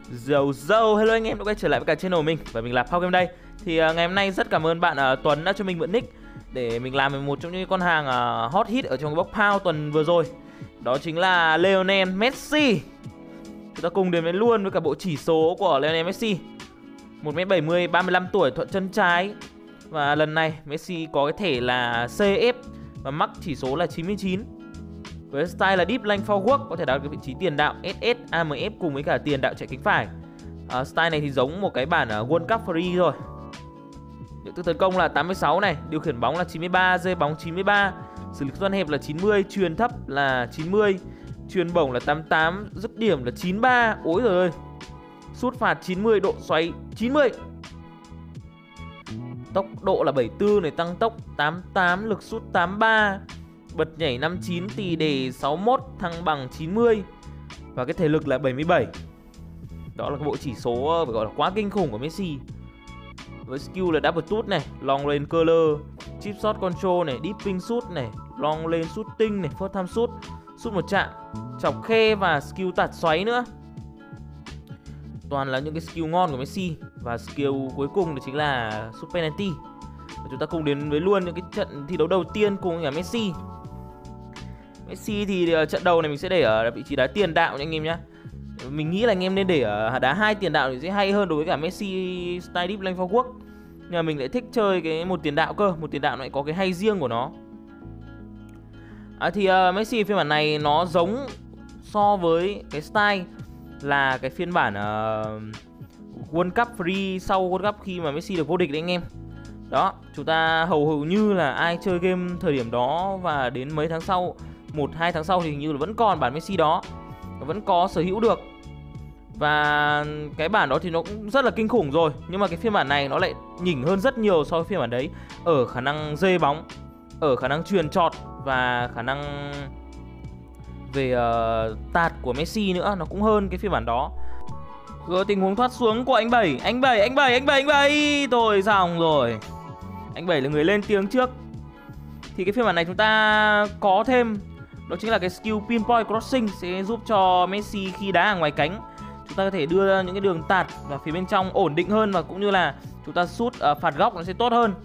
Hello anh em đã quay trở lại với cả channel của mình. Và mình là Pau Game đây. Thì ngày hôm nay rất cảm ơn bạn Tuấn đã cho mình mượn nick để mình làm một trong những con hàng hot hit ở trong cái box Pau tuần vừa rồi. Đó chính là Lionel Messi. Chúng ta cùng đến với luôn với cả bộ chỉ số của Lionel Messi. 1m70, 35 tuổi, thuận chân trái. Và lần này Messi có cái thể là CF và mắc chỉ số là 99. Với style là deep lane forward, có thể đạt được vị trí tiền đạo SS, AMF cùng với cả tiền đạo chạy cánh phải. Style này thì giống một cái bản World Cup Free rồi. Nhận thức tấn công là 86 này, điều khiển bóng là 93, rơi bóng 93, xử lý xoắn hẹp là 90, chuyền thấp là 90, chuyền bổng là 88, dứt điểm là 93. Ôi giời ơi. Sút phạt 90, độ xoáy 90. Tốc độ là 74 này, tăng tốc 88, lực sút 83, bật nhảy 59, tỉ đề 61, thăng bằng 90 và cái thể lực là 77. Đó là cái bộ chỉ số phải gọi là quá kinh khủng của Messi. Với skill là double tooth này, long lane curler, chip shot control này, deep pin shoot này, long lane shooting này, first time shoot, shoot một chạm, chọc khe và skill tạt xoáy nữa. Toàn là những cái skill ngon của Messi. Và skill cuối cùng đó chính là shoot penalty. Và chúng ta cùng đến với luôn những cái trận thi đấu đầu tiên cùng với Messi. Messi thì trận đầu này mình sẽ để ở vị trí đá tiền đạo nha anh em nhé. Mình nghĩ là anh em nên để ở đá 2 tiền đạo thì sẽ hay hơn đối với cả Messi style deep lane forward. Nhưng mà mình lại thích chơi cái một tiền đạo cơ. Một tiền đạo lại có cái hay riêng của nó. Messi phiên bản này nó giống so với cái style là cái phiên bản World Cup Free sau World Cup khi mà Messi được vô địch đấy anh em. Đó, chúng ta hầu như là ai chơi game thời điểm đó và đến mấy tháng sau, 1-2 tháng sau thì hình như là vẫn còn bản Messi đó, vẫn có sở hữu được. Và cái bản đó thì nó cũng rất là kinh khủng rồi. Nhưng mà cái phiên bản này nó lại nhỉnh hơn rất nhiều so với phiên bản đấy. Ở khả năng dê bóng, ở khả năng chuyền chọt và khả năng về tạt của Messi nữa, nó cũng hơn cái phiên bản đó. Rồi tình huống thoát xuống của anh Bảy. Anh Bảy thôi xong rồi. Anh Bảy là người lên tiếng trước. Thì cái phiên bản này chúng ta có thêm, đó chính là cái skill pinpoint crossing sẽ giúp cho Messi khi đá ở ngoài cánh, chúng ta có thể đưa những cái đường tạt vào phía bên trong ổn định hơn, và cũng như là chúng ta sút phạt góc nó sẽ tốt hơn.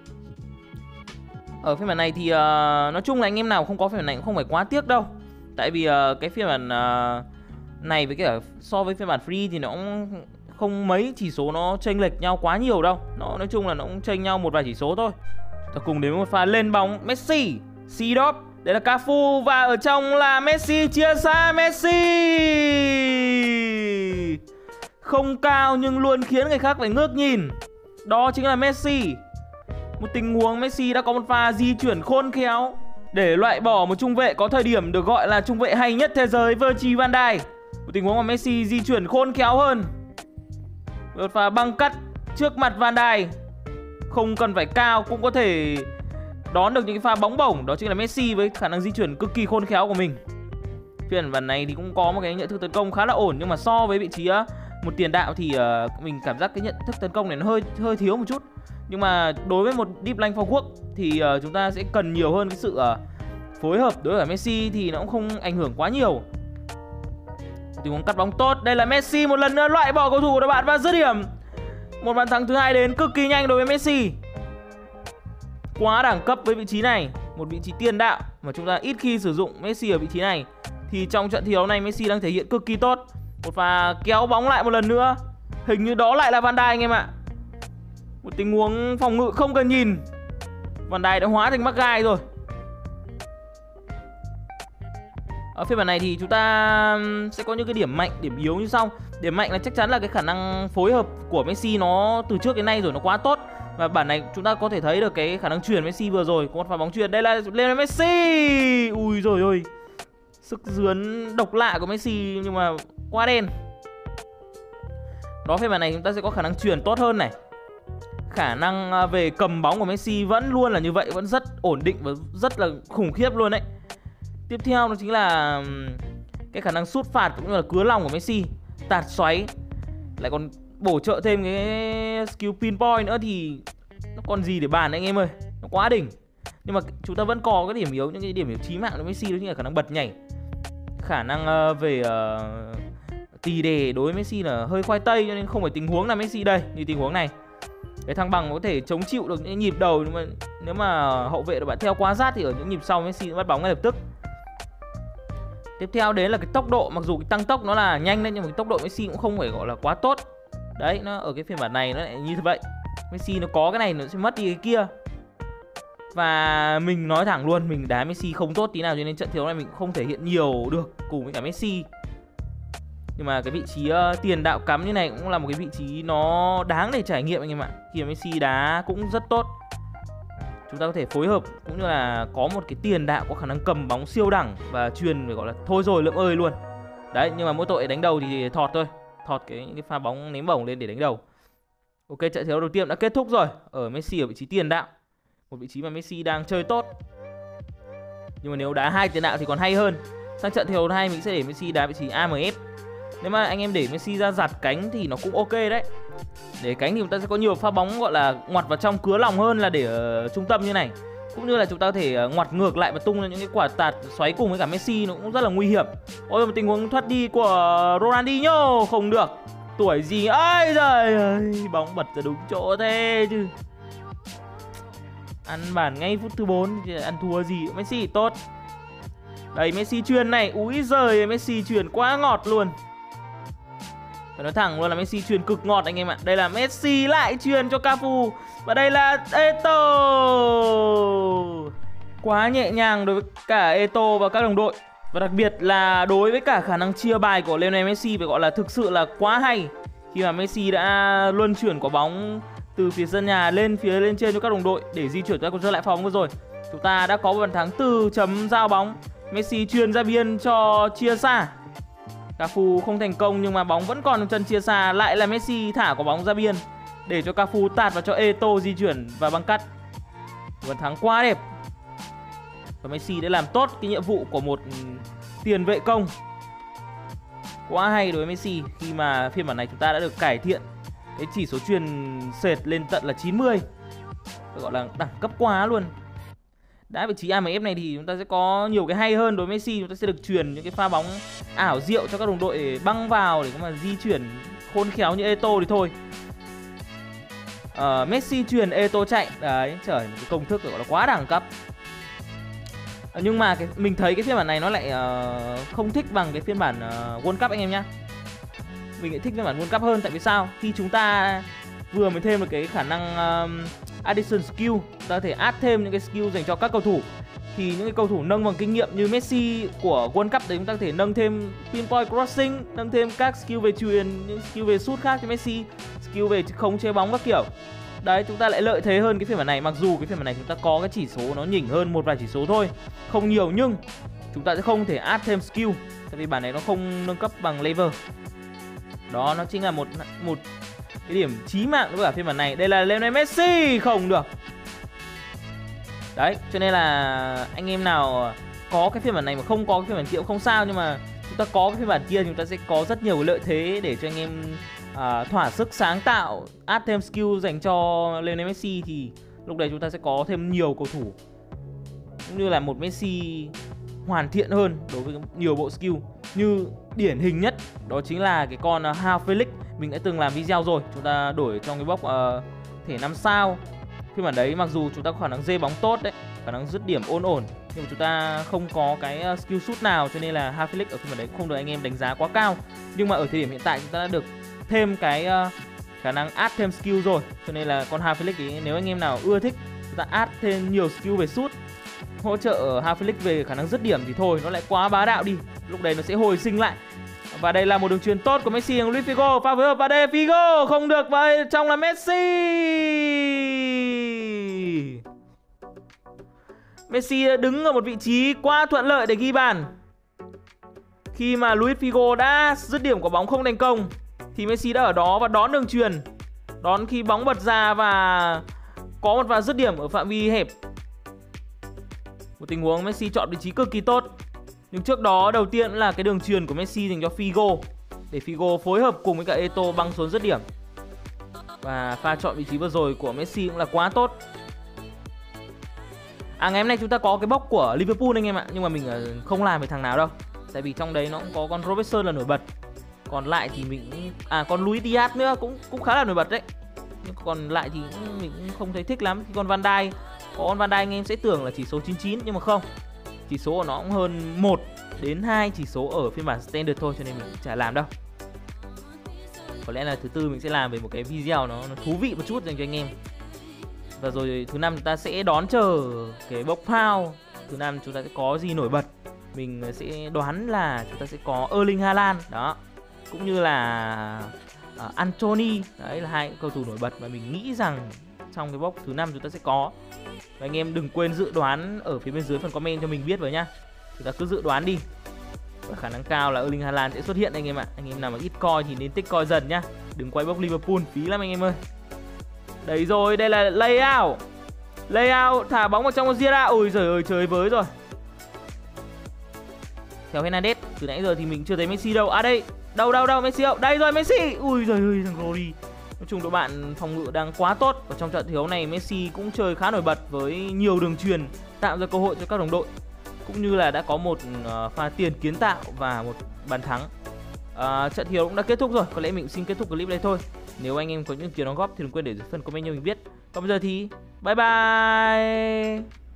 Ở phiên bản này thì nói chung là anh em nào không có phiên bản này cũng không phải quá tiếc đâu. Tại vì cái phiên bản này với cả so với phiên bản free thì nó cũng không mấy chỉ số nó chênh lệch nhau quá nhiều đâu. Nó nói chung là nó cũng chênh nhau một vài chỉ số thôi. Ta cùng đến với một pha lên bóng Messi, C-Dop, đây là Cafu và ở trong là Messi chia xa. Messi không cao nhưng luôn khiến người khác phải ngước nhìn. Đó chính là Messi. Một tình huống Messi đã có một pha di chuyển khôn khéo để loại bỏ một trung vệ có thời điểm được gọi là trung vệ hay nhất thế giới, Virgil van Dijk. Một tình huống mà Messi di chuyển khôn khéo hơn. Một pha băng cắt trước mặt Van Dijk, không cần phải cao cũng có thể đón được những cái pha bóng bổng. Đó chính là Messi với khả năng di chuyển cực kỳ khôn khéo của mình. Phiên bản này thì cũng có một cái nhận thức tấn công khá là ổn, nhưng mà so với vị trí một tiền đạo thì mình cảm giác cái nhận thức tấn công này nó hơi thiếu một chút. Nhưng mà đối với một deep lane forward thì chúng ta sẽ cần nhiều hơn cái sự phối hợp đối với cả Messi, thì nó cũng không ảnh hưởng quá nhiều. Tình huống cắt bóng tốt. Đây là Messi một lần nữa loại bỏ cầu thủ của đội bạn và dứt điểm. Một bàn thắng thứ hai đến cực kỳ nhanh đối với Messi. Quá đẳng cấp với vị trí này. Một vị trí tiền đạo mà chúng ta ít khi sử dụng Messi ở vị trí này. Thì trong trận thi đấu này Messi đang thể hiện cực kỳ tốt. Một pha kéo bóng lại một lần nữa. Hình như đó lại là Van Dijk anh em ạ. Một tình huống phòng ngự không cần nhìn. Van Dijk đã hóa thành mắc gai rồi. Ở phiên bản này thì chúng ta sẽ có những cái điểm mạnh, điểm yếu như sau. Điểm mạnh là chắc chắn là cái khả năng phối hợp của Messi nó từ trước đến nay rồi, nó quá tốt. Và bản này chúng ta có thể thấy được cái khả năng chuyền Messi vừa rồi. Có một pha bóng chuyền, đây là Lionel Messi. Ui rồi ôi, sức dướn độc lạ của Messi nhưng mà quá đen. Đó, phiên bản này chúng ta sẽ có khả năng chuyền tốt hơn này. Khả năng về cầm bóng của Messi vẫn luôn là như vậy, vẫn rất ổn định và rất là khủng khiếp luôn đấy. Tiếp theo đó chính là cái khả năng sút phạt cũng như là cứa lòng của Messi. Tạt xoáy, lại còn bổ trợ thêm cái skill pinpoint nữa thì nó còn gì để bàn anh em ơi. Nó quá đỉnh. Nhưng mà chúng ta vẫn có cái điểm yếu, những cái điểm yếu chí mạng của Messi đó chính là khả năng bật nhảy. Khả năng về tỷ đề đối với Messi là hơi khoai tây, cho nên không phải tình huống là Messi đây. Như tình huống này, cái thăng bằng có thể chống chịu được những nhịp đầu, nhưng mà nếu mà hậu vệ của bạn theo quá sát thì ở những nhịp sau Messi bắt bóng ngay lập tức. Tiếp theo đấy là cái tốc độ, mặc dù cái tăng tốc nó là nhanh đấy nhưng mà cái tốc độ Messi cũng không phải gọi là quá tốt. Đấy, nó ở cái phiên bản này nó lại như vậy. Messi nó có cái này nó sẽ mất đi cái kia. Và mình nói thẳng luôn, mình đá Messi không tốt tí nào, cho nên trận thi đấu này mình cũng không thể hiện nhiều được cùng với cả Messi. Nhưng mà cái vị trí tiền đạo cắm như này cũng là một cái vị trí nó đáng để trải nghiệm anh em ạ. Khi mà Messi đá cũng rất tốt, chúng ta có thể phối hợp cũng như là có một cái tiền đạo có khả năng cầm bóng siêu đẳng và truyền phải gọi là thôi rồi lượm ơi luôn. Đấy, nhưng mà mỗi tội đánh đầu thì thọt thôi, thọt cái pha bóng ném bổng lên để đánh đầu. Ok, trận thi đấu đầu tiên đã kết thúc rồi, ở Messi ở vị trí tiền đạo, một vị trí mà Messi đang chơi tốt. Nhưng mà nếu đá hai tiền đạo thì còn hay hơn. Sang trận thi đấu này mình sẽ để Messi đá vị trí AMF. Nếu mà anh em để Messi ra giặt cánh thì nó cũng ok đấy. Để cánh thì chúng ta sẽ có nhiều pha bóng gọi là ngoặt vào trong cứa lòng hơn là để ở trung tâm như này. Cũng như là chúng ta có thể ngoặt ngược lại và tung ra những cái quả tạt xoáy cùng với cả Messi, nó cũng rất là nguy hiểm. Ôi, một tình huống thoát đi của Ronaldinho không được. Tuổi gì ơi giời ơi, bóng bật ra đúng chỗ thế chứ. Ăn bàn ngay phút thứ 4, ăn thua gì. Messi tốt. Đây, Messi chuyền này, úi giời, Messi chuyền quá ngọt luôn. Phải nói thẳng luôn là Messi chuyền cực ngọt anh em ạ. Đây là Messi lại chuyền cho Cafu. Và đây là Eto'o. Quá nhẹ nhàng đối với cả Eto'o và các đồng đội. Và đặc biệt là đối với cả khả năng chia bài của Lionel Messi phải gọi là thực sự là quá hay. Khi mà Messi đã luân chuyển quả bóng từ phía sân nhà lên phía lên trên cho các đồng đội để di chuyển ra cuộc chơi lại phòng vừa rồi. Chúng ta đã có một bàn thắng từ chấm giao bóng. Messi chuyền ra biên cho chia xa. Cafu không thành công nhưng mà bóng vẫn còn trong chân chia xa. Lại là Messi thả quả bóng ra biên để cho Cafu tạt vào cho Eto'o di chuyển và băng cắt. Bàn thắng quá đẹp. Và Messi đã làm tốt cái nhiệm vụ của một tiền vệ công. Quá hay đối với Messi khi mà phiên bản này chúng ta đã được cải thiện cái chỉ số chuyền sệt lên tận là 90. Phải gọi là đẳng cấp quá luôn. Đá vị trí AMF này thì chúng ta sẽ có nhiều cái hay hơn đối với Messi. Chúng ta sẽ được truyền những cái pha bóng ảo diệu cho các đồng đội để băng vào, để có mà di chuyển khôn khéo như Eto'o thì thôi. Messi truyền Eto'o chạy. Đấy, trời, một cái công thức gọi là quá đẳng cấp. Nhưng mà mình thấy cái phiên bản này nó lại không thích bằng cái phiên bản World Cup anh em nhá. Mình lại thích phiên bản World Cup hơn. Tại vì sao? Khi chúng ta vừa mới thêm được cái khả năng addition skill, chúng ta có thể add thêm những cái skill dành cho các cầu thủ. Thì những cái cầu thủ nâng bằng kinh nghiệm như Messi của World Cup đấy, chúng ta có thể nâng thêm pinpoint crossing, nâng thêm các skill về chuyền, những skill về sút khác cho Messi, skill về khống chế bóng các kiểu. Đấy, chúng ta lại lợi thế hơn cái phiên bản này. Mặc dù cái phiên bản này chúng ta có cái chỉ số nó nhỉnh hơn một vài chỉ số thôi, không nhiều, nhưng chúng ta sẽ không thể add thêm skill. Tại vì bản này nó không nâng cấp bằng level. Đó, nó chính là một cái điểm chí mạng với cả phiên bản này. Đây là Lionel Messi, không được. Đấy, cho nên là anh em nào có cái phiên bản này mà không có cái phiên bản kia cũng không sao. Nhưng mà chúng ta có cái phiên bản kia, chúng ta sẽ có rất nhiều lợi thế để cho anh em thỏa sức sáng tạo, add thêm skill dành cho Lionel Messi. Thì lúc đấy chúng ta sẽ có thêm nhiều cầu thủ, cũng như là một Messi hoàn thiện hơn đối với nhiều bộ skill. Như điển hình nhất đó chính là cái con Joao Felix. Mình đã từng làm video rồi, chúng ta đổi trong cái box thể 5 sao. Phiên bản đấy mặc dù chúng ta có khả năng dê bóng tốt đấy, khả năng dứt điểm ổn, nhưng mà chúng ta không có cái skill shoot nào, cho nên là Joao Felix ở phiên bản đấy cũng không được anh em đánh giá quá cao. Nhưng mà ở thời điểm hiện tại chúng ta đã được thêm cái khả năng add thêm skill rồi, cho nên là con Joao Felix ấy, nếu anh em nào ưa thích chúng ta add thêm nhiều skill về shoot, hỗ trợ Joao Felix về khả năng dứt điểm thì thôi, nó lại quá bá đạo đi. Lúc đấy nó sẽ hồi sinh lại. Và đây là một đường chuyền tốt của Messi, Luis Figo, pha phối hợp và đây Figo không được, và trong là Messi. Messi đứng ở một vị trí quá thuận lợi để ghi bàn. Khi mà Luis Figo đã dứt điểm của bóng không thành công thì Messi đã ở đó và đón đường chuyền, đón khi bóng bật ra và có một pha dứt điểm ở phạm vi hẹp. Một tình huống Messi chọn vị trí cực kỳ tốt. Nhưng trước đó đầu tiên là cái đường chuyền của Messi dành cho Figo, để Figo phối hợp cùng với cả Eto'o băng xuống dứt điểm. Và pha chọn vị trí vừa rồi của Messi cũng là quá tốt. Ngày hôm nay chúng ta có cái box của Liverpool anh em ạ, nhưng mà mình không làm về thằng nào đâu. Tại vì trong đấy nó cũng có con Robertson là nổi bật. Còn lại thì mình còn Luis Diaz nữa cũng khá là nổi bật đấy. Nhưng còn lại thì mình cũng không thấy thích lắm. Còn Van Dijk, có Van Dijk anh em sẽ tưởng là chỉ số 99 nhưng mà không. Chỉ số của nó cũng hơn 1 đến 2 chỉ số ở phiên bản standard thôi, cho nên mình cũng chả làm đâu. Có lẽ là thứ tư mình sẽ làm về một cái video nó thú vị một chút dành cho anh em. Và rồi thứ năm chúng ta sẽ đón chờ cái bốc Pound. Thứ năm chúng ta sẽ có gì nổi bật. Mình sẽ đoán là chúng ta sẽ có Erling Haaland đó, cũng như là Anthony. Đấy là hai cầu thủ nổi bật mà mình nghĩ rằng trong cái box thứ năm chúng ta sẽ có. Và anh em đừng quên dự đoán ở phía bên dưới phần comment cho mình biết với nhá. Chúng ta cứ dự đoán đi. Và khả năng cao là Erling Haaland sẽ xuất hiện anh em ạ. Anh em nào mà ít coi thì nên tích coi dần nhá. Đừng quay box Liverpool phí lắm anh em ơi. Đấy rồi, đây là layout. Layout thả bóng vào trong con Zira. Ôi giời ơi, trời với rồi. Theo Hernandez, từ nãy giờ thì mình chưa thấy Messi đâu. À đây, đâu Messi đâu. Đây rồi Messi. Ui giời ơi, thằng Rodri. Nói chung đội bạn phòng ngự đang quá tốt. Và trong trận thi đấu này Messi cũng chơi khá nổi bật với nhiều đường truyền, tạo ra cơ hội cho các đồng đội, cũng như là đã có một pha tiền kiến tạo và một bàn thắng. Trận thi đấu cũng đã kết thúc rồi. Có lẽ mình xin kết thúc clip đây thôi. Nếu anh em có những ý kiến đóng góp thì đừng quên để dưới phần comment cho mình biết. Còn bây giờ thì bye bye.